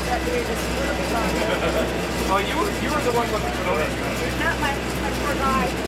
that day just a little bit longer. Oh, you were the one with the Corona. Not my poor guy.